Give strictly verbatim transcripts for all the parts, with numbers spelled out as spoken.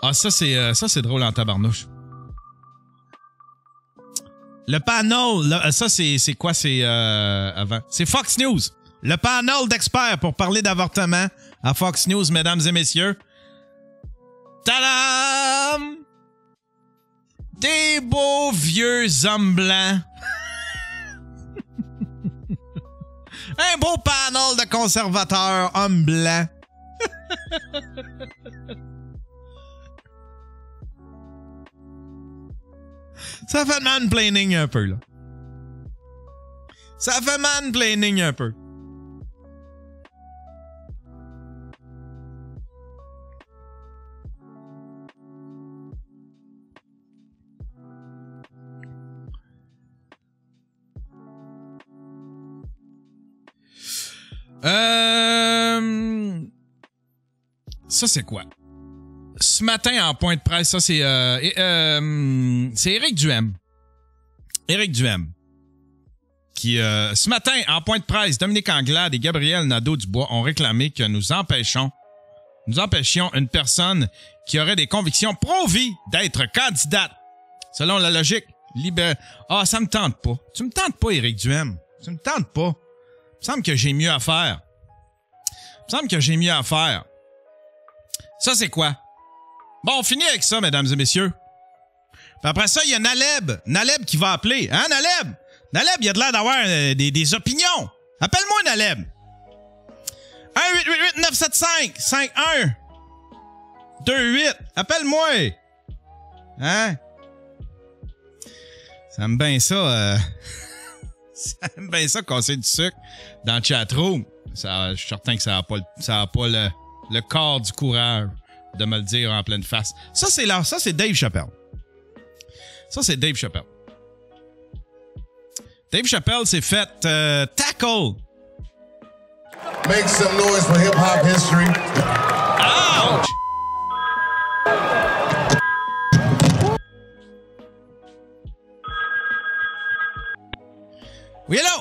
Ah, ça, c'est euh, ça c'est drôle en tabarnouche. Le panel, là, ça, c'est quoi? C'est euh, avant. C'est Fox News. Le panel d'experts pour parler d'avortement à Fox News, mesdames et messieurs. Tadam! Des beaux vieux hommes blancs. Un beau panel de conservateurs, hommes blancs. Ça fait mansplaining un peu, là. Ça fait mansplaining un peu. Euh... Ça, c'est quoi? Ce matin, en point de presse, ça, c'est euh, euh, c'est Éric Duhem. Éric Duhem. Qui, euh, ce matin, en point de presse, Dominique Anglade et Gabriel Nadeau-Dubois ont réclamé que nous empêchons, nous empêchions une personne qui aurait des convictions pro-vie d'être candidate. Selon la logique libérale. Ah, ça me tente pas. Tu me tentes pas, Éric Duhem. Tu me tentes pas. Il me semble que j'ai mieux à faire. Il me semble que j'ai mieux à faire. Ça, c'est quoi? Bon, on finit avec ça, mesdames et messieurs. Puis après ça, il y a Naleb. Naleb qui va appeler. Hein, Naleb? Naleb, il a de l'air d'avoir euh, des, des opinions. Appelle-moi, Naleb. un huit huit huit neuf sept cinq cinq un deux huit. Appelle-moi. Hein? Ça aime bien ça. Euh... ça aime bien ça, casser du sucre dans le chatroom. Ça, je suis certain que ça n'a pas, ça a pas le, le corps du courage de me le dire en pleine face. Ça, c'est là, ça, c'est Dave Chappelle. Ça, c'est Dave Chappelle. Dave Chappelle s'est fait euh, tackle. Make some noise for hip-hop history. Ouch! Oui, allô?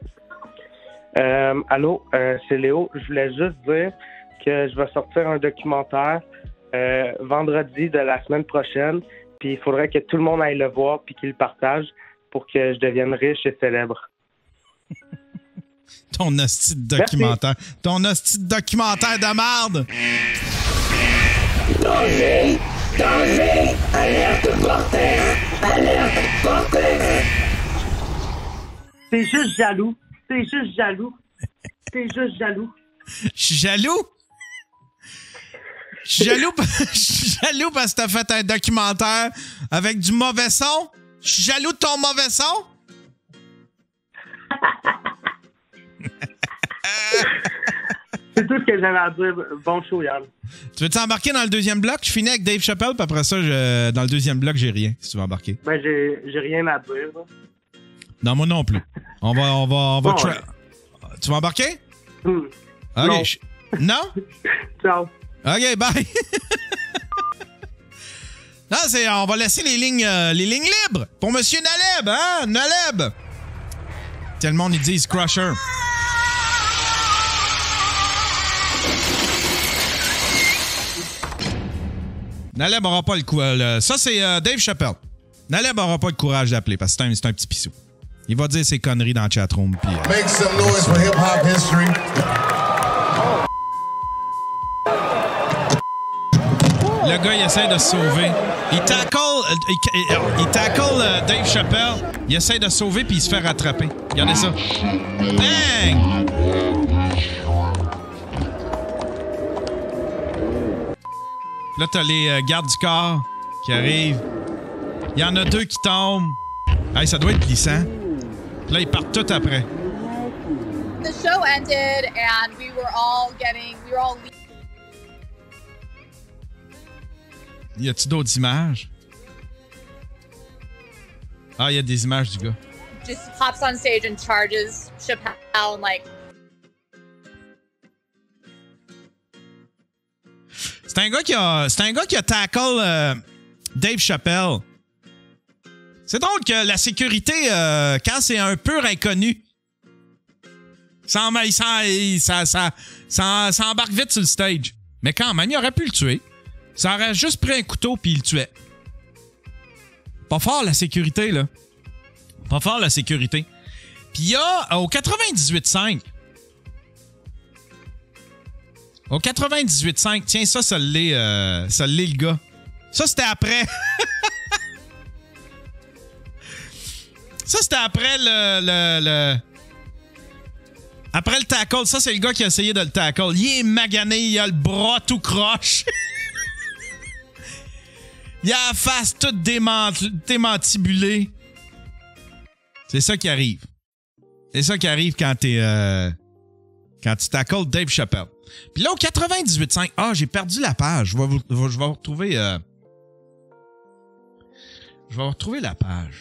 Euh, allô, euh, c'est Léo. Je voulais juste dire que je vais sortir un documentaire euh, vendredi de la semaine prochaine. Puis il faudrait que tout le monde aille le voir puis qu'il le partage pour que je devienne riche et célèbre. Ton hostie de documentaire. Merci. Ton hostie de documentaire de merde. Danger! Danger! Alerte mortelle! Alerte mortelle! T'es juste jaloux. T'es juste jaloux. T'es juste jaloux. Je suis jaloux? Je suis jaloux, je suis jaloux parce que t'as fait un documentaire avec du mauvais son. Je suis jaloux de ton mauvais son. C'est tout ce que j'avais à dire. Bon show, Yann. Tu veux t'embarquer dans le deuxième bloc? Je finis avec Dave Chappelle, puis après ça, je, dans le deuxième bloc, j'ai rien, si tu veux embarquer. Ben, j'ai, j'ai rien à dire. Là. Non, moi non plus. On va... On va, on va bon, tra- ouais. Tu vas embarquer? Mm. OK. Non? Je... non? Ciao. OK, bye. Non, c'est, on va laisser les lignes, euh, les lignes libres pour Monsieur Naleb, hein? Naleb! Tout le monde, ils disent Crusher. Naleb aura pas le coup. Le... Ça, c'est euh, Dave Chappelle. Naleb aura pas le courage d'appeler parce que c'est un, c'est un petit pissou. Il va dire ses conneries dans le chatroom. Puis, euh, Make some noise for hip-hop history. Le gars, il essaie de se sauver. Il tackle, il, il, il tackle euh, Dave Chappelle. Il essaie de se sauver puis il se fait rattraper. Regardez ça. Bang! Là, t'as les euh, gardes du corps qui arrivent. Il y en a deux qui tombent. Hey, ça doit être glissant. Là, ils partent tout après. The show ended and we were all getting, we were all leaving. Y a-t-il d'autres images? Ah, il y a des images du gars. Just hops on stage and charges Chappelle and like. C'est un gars qui a, c'est un gars qui a tackle euh, Dave Chappelle. C'est drôle que la sécurité, euh, quand c'est un pur inconnu, ça, ça, ça, ça, ça, ça embarque vite sur le stage. Mais quand même, il aurait pu le tuer. Ça aurait juste pris un couteau puis il le tuait. Pas fort la sécurité, là. Pas fort la sécurité. Puis il y a au quatre-vingt-dix-huit cinq. Au quatre-vingt-dix-huit cinq, tiens, ça, ça l'est, euh, ça l'est le gars. Ça, c'était après. Ça, c'était après le, le, le... Après le tackle. Ça, c'est le gars qui a essayé de le tackle. Il est magané, il a le bras tout croche. Il a la face toute démant... démantibulée. C'est ça qui arrive. C'est ça qui arrive quand t'es... Euh... Quand tu tackles Dave Chappelle. Puis là, au quatre-vingt-dix-huit cinq... Ah, j'ai perdu la page. Je vais vous, je vais vous retrouver... Euh... Je vais vous retrouver la page.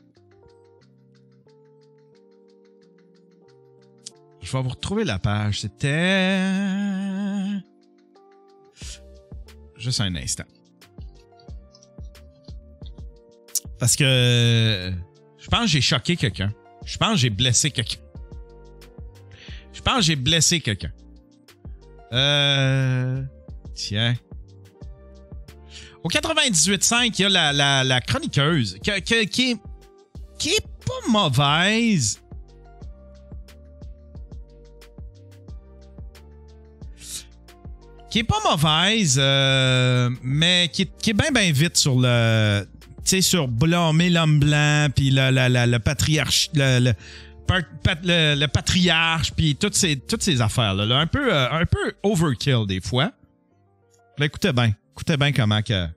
Je vais vous retrouver la page. C'était... Juste un instant. Parce que... Je pense que j'ai choqué quelqu'un. Je pense que j'ai blessé quelqu'un. Je pense que j'ai blessé quelqu'un. Euh... Tiens. Au quatre-vingt-dix-huit cinq, il y a la, la, la chroniqueuse qui, qui, qui, est, qui est pas mauvaise. Qui est pas mauvaise, euh, mais qui est, qui est bien, bien vite sur le... Tu sais, sur blâmer l'homme blanc, puis le, le, le, le patriarche... Le, le, le, le patriarche, puis toutes ces, toutes ces affaires-là. Là, un, peu, euh, un peu overkill, des fois. Là, écoutez bien. Écoutez bien comment qu'elle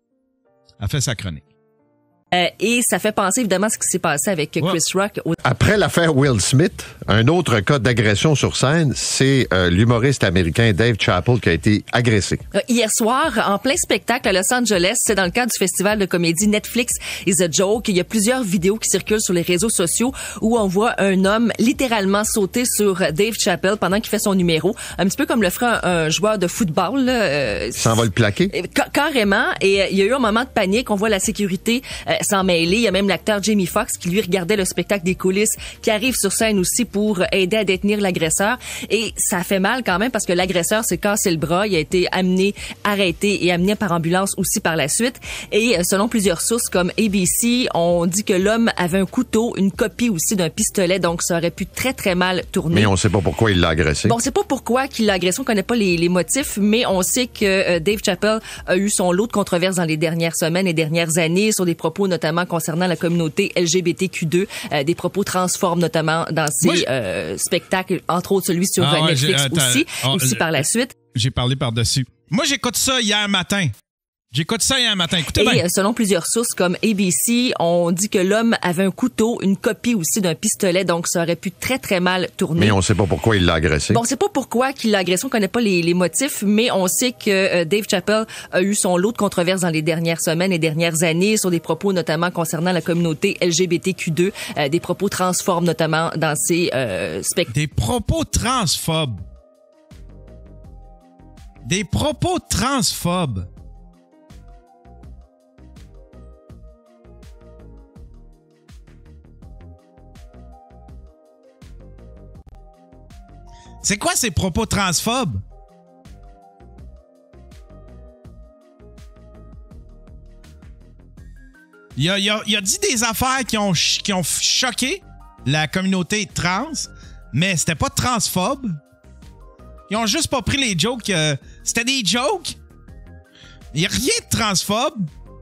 a fait sa chronique. Euh, et ça fait penser évidemment à ce qui s'est passé avec Chris ouais. Rock. Après l'affaire Will Smith, un autre cas d'agression sur scène, c'est euh, l'humoriste américain Dave Chappelle qui a été agressé. Euh, hier soir, en plein spectacle à Los Angeles, c'est dans le cadre du festival de comédie Netflix is a Joke. Il y a plusieurs vidéos qui circulent sur les réseaux sociaux où on voit un homme littéralement sauter sur Dave Chappelle pendant qu'il fait son numéro. Un petit peu comme le ferait un, un joueur de football. Là, euh, Ça va le plaquer? Ca- carrément. Et euh, il y a eu un moment de panique. On voit la sécurité euh, s'en mêler. Il y a même l'acteur Jamie Foxx qui lui regardait le spectacle des coulisses, qui arrive sur scène aussi pour aider à détenir l'agresseur. Et ça fait mal quand même parce que l'agresseur s'est cassé le bras. Il a été amené, arrêté et amené par ambulance aussi par la suite. Et selon plusieurs sources comme A B C, on dit que l'homme avait un couteau, une copie aussi d'un pistolet, donc ça aurait pu très très mal tourner. Mais on sait pas pourquoi il l'a agressé. Bon, on sait pas pourquoi qu'il l'a agressé, on connaît pas les, les motifs, mais on sait que euh, Dave Chappelle a eu son lot de controverses dans les dernières semaines et dernières années sur des propos notamment concernant la communauté L G B T Q deux, euh, des propos transformes notamment dans ses Moi, euh, spectacles, entre autres celui sur ah, Netflix ouais, aussi, oh, aussi par la suite. J'ai parlé par-dessus. Moi, j'écoute ça hier matin. J'écoute ça hier matin. Écoutez Et bien. Selon plusieurs sources comme A B C, on dit que l'homme avait un couteau, une copie aussi d'un pistolet, donc ça aurait pu très très mal tourner. Mais on sait pas pourquoi il l'a agressé. Bon, on sait pas pourquoi qu'il l'a agressé, on connaît pas les, les motifs, mais on sait que euh, Dave Chappelle a eu son lot de controverses dans les dernières semaines et dernières années sur des propos notamment concernant la communauté L G B T Q deux, euh, des propos transformes notamment dans ses euh, spectacles. Des propos transphobes. Des propos transphobes. C'est quoi ces propos transphobes? Il a, il a, il a dit des affaires qui ont, qui ont choqué la communauté trans, mais c'était pas transphobe. Ils ont juste pas pris les jokes. Euh, c'était des jokes. Il n'y a rien de transphobe.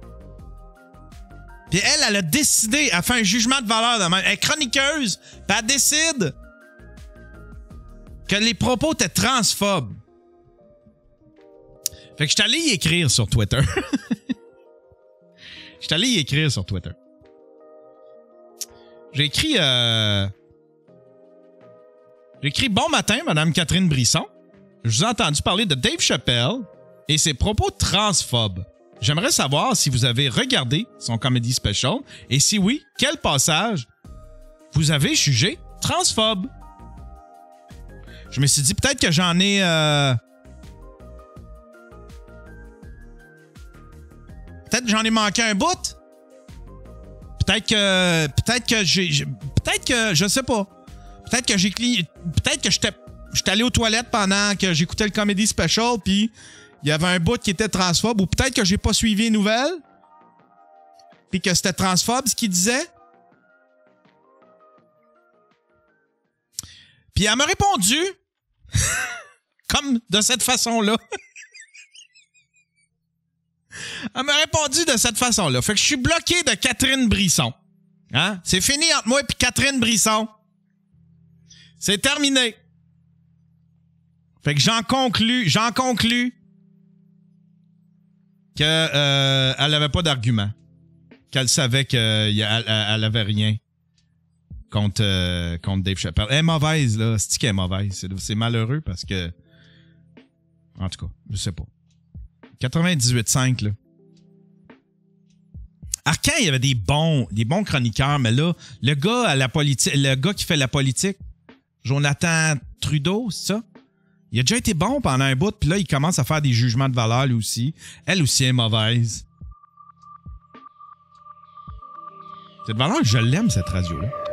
Puis elle, elle a décidé, elle a fait un jugement de valeur de même. Elle est chroniqueuse, puis elle décide que les propos étaient transphobes. Fait que je suis allé y écrire sur Twitter. Je suis allé y écrire sur Twitter. J'ai écrit... Euh... J'ai écrit « Bon matin, Madame Catherine Brisson. Je vous ai entendu parler de Dave Chappelle et ses propos transphobes. J'aimerais savoir si vous avez regardé son comedy special et si oui, quel passage vous avez jugé transphobe. » Je me suis dit peut-être que j'en ai... Euh... Peut-être que j'en ai manqué un bout. Peut-être que... Peut-être que j'ai... Peut-être que... Je sais pas. Peut-être que j'ai... Peut-être que j'étais... J'étais allé aux toilettes pendant que j'écoutais le comedy special, puis il y avait un bout qui était transphobe, ou peut-être que j'ai pas suivi les nouvelles, puis que c'était transphobe ce qu'il disait. Puis elle m'a répondu, comme de cette façon-là. Elle m'a répondu de cette façon-là. Fait que je suis bloqué de Catherine Brisson. Hein? C'est fini entre moi et Catherine Brisson. C'est terminé. Fait que j'en conclus, j'en conclus que euh, elle avait pas d'argument. Qu'elle savait qu'elle elle avait rien contre, euh, contre Dave Chappelle. Elle est mauvaise, là. C'est-tu qu'elle est mauvaise? C'est, c'est malheureux parce que... En tout cas, je sais pas. quatre-vingt-dix-huit cinq, là. Arcan, il y avait des bons, des bons chroniqueurs, mais là, le gars à la politique, le gars qui fait la politique, Jonathan Trudeau, c'est ça? Il a déjà été bon pendant un bout, puis là, il commence à faire des jugements de valeur, lui aussi. Elle aussi est mauvaise. Cette valeur, je l'aime, cette radio-là.